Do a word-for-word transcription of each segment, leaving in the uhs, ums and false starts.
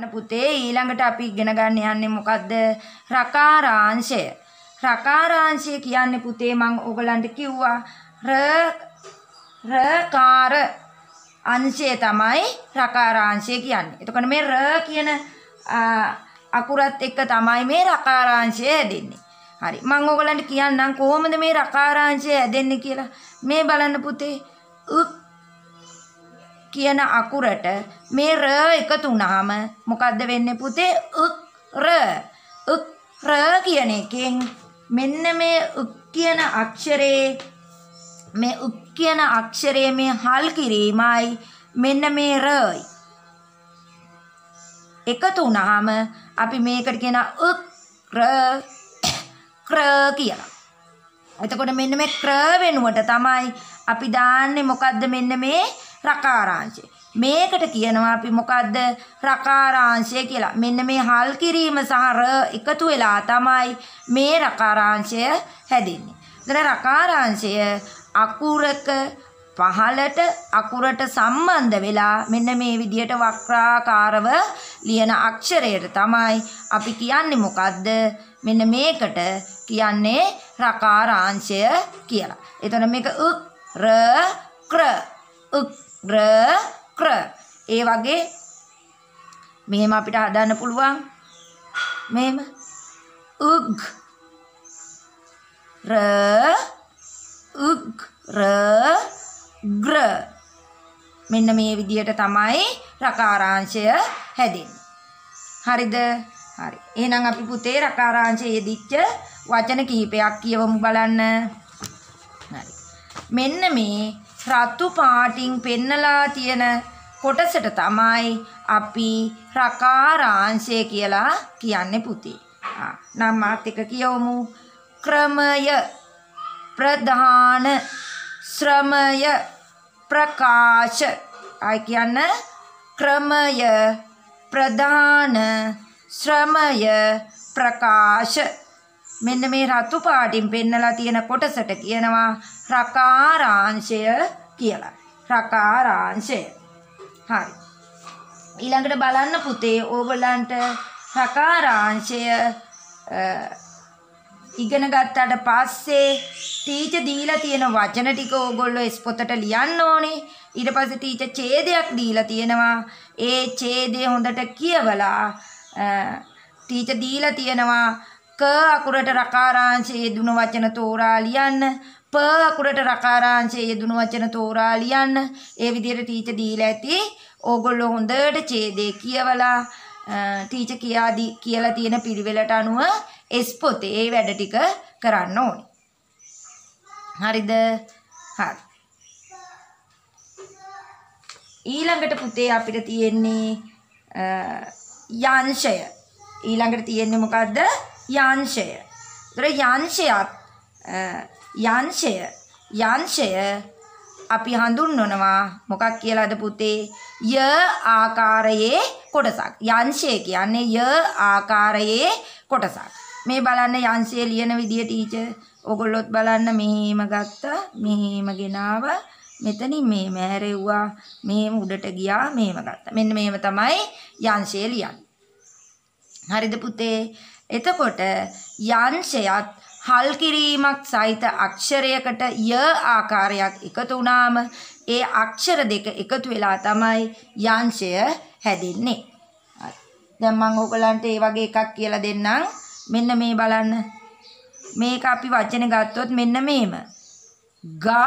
පුතේ ඊළඟට අපි ඉගෙන ගන්න යන්නේ මොකද්ද? රකාරාංශය. රකාරාංශය කියන්නේ පුතේ මම ඔයගලන්ට කිව්වා ර රකාර අංශය තමයි රකාරාංශය කියන්නේ. එතකොට මේ ර කියන අකුරත් එක්ක තමයි මේ රකාරාංශය හැදෙන්නේ. හරි. මම ඔයගලන්ට කියන්නම් කොහොමද මේ රකාරාංශය හැදෙන්නේ කියලා. මේ බලන්න පුතේ උ කියන අකුරට මේ ර එකතු වුනහම මොකද්ද වෙන්නේ පුතේ? උක් ර. උක් ර කියන එකෙන් මෙන්න මේ උක් කියන අක්ෂරේ මේ උක් කියන අක්ෂරයේ මේ හල් කිරීමයි මෙන්න මේ රයි. එකතු වුනහම අපි මේකට කියන උක් ර ක්‍ර කියලා. එතකොට මෙන්න මේ ක්‍ර වෙනුවට තමයි අපි දාන්නේ මොකද්ද මෙන්න මේ රකාරාංශය. මේකට කියනවා අපි මොකද්ද? රකාරාංශය කියලා. මෙන්න මේ හල් කිරීම සහ ර එකතු වෙලා තමයි මේ රකාරාංශය හැදෙන්නේ. එතන රකාරාංශය අකුරක පහළට අකුරට සම්බන්ධ වෙලා මෙන්න මේ විදියට වක්‍රාකාරව ලියන අක්ෂරයට තමයි අපි කියන්නේ මොකද්ද? මෙන්න මේකට කියන්නේ රකාරාංශය කියලා. එතන මේක උක් ර ක්‍ර උක් ර ක්‍ර. ඒ වගේ මෙහෙම අපිට හදන්න පුළුවන්. මෙහෙම උග් ර උග් ර ග්‍ර. මෙන්න මේ විදියට තමයි රකාරාංශය හැදෙන්නේ. හරිද? හරි. එහෙනම් අපි පුතේ රකාරාංශයේ යෙදිච්ච වචන කිහිපයක් කියවමු බලන්න. හරි. මෙන්න මේ රතු පාටින් පෙන්නලා තියෙන කොටසට තමයි අපි රකාරාංශය කියලා කියන්නේ පුතේ. ආ නම් මාත් එක කියවමු. ක්‍රමය, ප්‍රධාන, ශ්‍රමය, ප්‍රකාශ. ආයි කියන්න ක්‍රමය, ප්‍රධාන, ශ්‍රමය, ප්‍රකාශ. මෙන්න මේ රතු පාටින් පෙන්නලා තියෙන කොටසට කියනවා රකාරාංශය කියලා. රකාරාංශය. හරි. ඊළඟට බලන්න පුතේ ඕගොල්ලන්ට රකාරාංශය ඉගෙන ගත්තට පස්සේ ටීචර් දීලා තියෙන වචන ටික ඕගොල්ලෝ එස් පොතට ලියන්න ඕනේ. ඊට පස්සේ ටීචර් ඡේදයක් දීලා තියෙනවා. ඒ ඡේදය හොඳට කියවලා ටීචර් දීලා තියෙනවා ක අකුරට රකාරාංශයේ යෙදුණු වචන තෝරා ලියන්න. ප අකුරට රකාරාංශයේ යෙදුණු වචන තෝරා ලියන්න. ඒ විදිහට ටීචර් දීලා ඇති. ඕගොල්ලෝ හොඳට ඡේදේ කියවලා ටීචර් කියාදී කියලා තියෙන පිළිවෙලට අනුව එස් පොතේ ඒ වැඩ ටික කරන්න ඕනේ. හරිද? හරි. ඊළඟට පුතේ අපිට තියෙන්නේ යංශය. ඊළඟට තියෙන්නේ මොකද්ද? යංශය. ඒතර යංශයත් යංශය යංශය අපි හඳුන්වනවා මොකක් කියලාද පුතේ? ය ආකාරයේ කොටසක්. යංශය කියන්නේ ය ආකාරයේ කොටසක්. මේ බලන්න යංශය ලියන විදිය ටීචර්. ඔයගොල්ලොත් බලන්න මෙහෙම ගත්තා. මෙහෙම ගෙනාවා. මෙතනින් මෙහෙම හැරෙව්වා. මෙහෙම උඩට ගියා. මෙහෙම ගත්තා. මෙන්න මෙහෙම තමයි යංශය ලියන්නේ. හරිද පුතේ? එතකොට යංශයත් හල් කිරීමක් සහිත අක්ෂරයකට ය ආකාරයක් එකතු වුණාම ඒ අක්ෂර දෙක එකතු වෙලා තමයි යංශය හැදෙන්නේ. හරි. දැන් මම ඔයගලන්ට ඒ වගේ එකක් කියලා දෙන්නම්. මෙන්න මේ බලන්න. මේක අපි වචනේ ගත්තොත් මෙන්න මේම. ග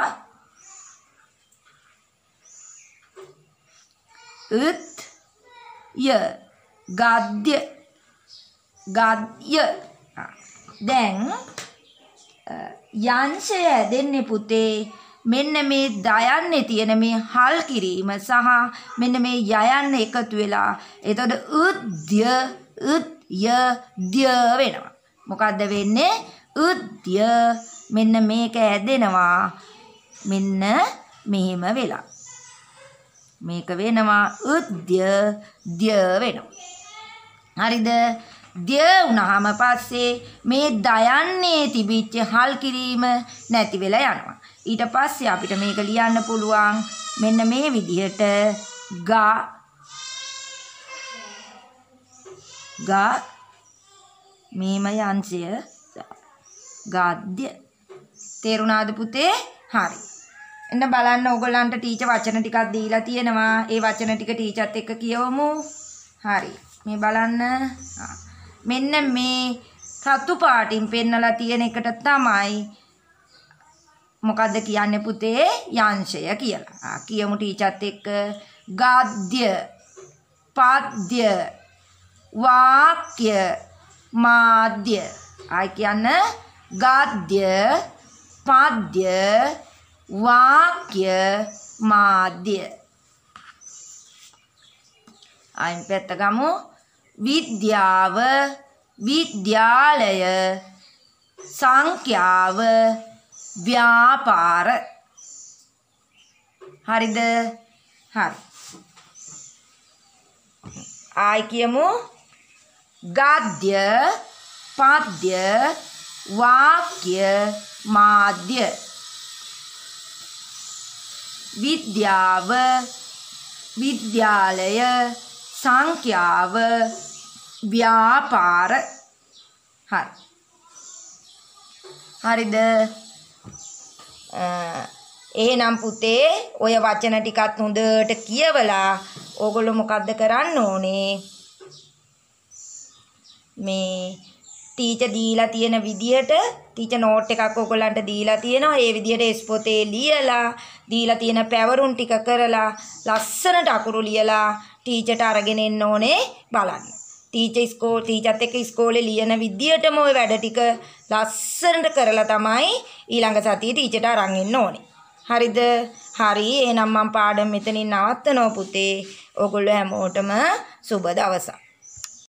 උත් ය ගද්‍ය ගද්‍ය. දැන් යංශය දෙන්නේ පුතේ මෙන්න මේ දයන්නේ තියෙන මේ හල් කිරීම සහ මෙන්න මේ යයන්න එකතු වෙලා එතකොට උද්‍ය උද්ය ද්‍ය වෙනවා. මොකද්ද වෙන්නේ? උද්‍ය. මෙන්න මේක හැදෙනවා මෙන්න මෙහෙම වෙලා. මේක වෙනවා උද්‍ය ද්‍ය වෙනවා. හරිද? ද්‍ය වුණාම පස්සේ මේ දයන්නේ තිබිච්ච හල් කිරීම නැති වෙලා යනවා. ඊට පස්සේ අපිට මේක ලියන්න පුළුවන් මෙන්න මේ විදිහට ග ගා මේම යංශය ගාද්‍ය. තේරුණාද පුතේ? හරි. එන්න බලන්න ඕගොල්ලන්ට ටීචර් වචන ටිකක් දීලා තියෙනවා. ඒ වචන ටික ටීචර්ත් එක්ක කියවමු. හරි. මේ බලන්න. මෙන්න මේ රතු පාටින් පෙන්නලා තියෙන එකට තමයි මොකද්ද කියන්නේ පුතේ? යංශය කියලා. ආ කියමු ටීචර්ත් එක්ක. ගද්‍ය, පද්‍ය, වාක්‍ය, මාධ්‍ය. ආයි කියන්න. ගද්‍ය, පද්‍ය, වාක්‍ය, මාධ්‍ය. අයින් පැත්ත ගමු. විද්‍යාව, විද්‍යාලය, සංඛ්‍යාව, ව්‍යාපාර. හරිද? හරි. ආයි කියමු. ගද්‍ය, පද්‍ය, වාක්‍ය, මාධ්‍ය. විද්‍යාව, විද්‍යාලය, සංඛ්‍යාව, ව්‍යාපාර. හරි. හරිද? එහෙනම් පුතේ ඔය වචන ටිකත් හොඳට කියවලා ඕගොල්ලෝ මොකද්ද කරන්න ඕනේ? මේ ටීචර් දීලා තියෙන විදියට ටීචර් නෝට් එකක් ඔයගොල්ලන්ට දීලා තියෙනවා. ඒ විදියට එස් පොතේ ලියලා දීලා තියෙන පැවරුම් ටික කරලා ලස්සනට අකුරු ලියලා ටීචර්ට අරගෙන එන්න ඕනේ බලන්න. ටීචර් ඉස්කෝල ටීචර්ත් එක්ක ඉස්කෝලේ ලියන විදියටම ওই වැඩ ටික ලස්සනට කරලා තමයි ඊළඟ සතියේ ටීචර්ට අරන් එන්න ඕනේ. හරිද? හරි. එහෙනම් මම පාඩම මෙතනින් නවත්තනවා පුතේ. ඔයගොල්ලෝ හැමෝටම සුබ දවසක්.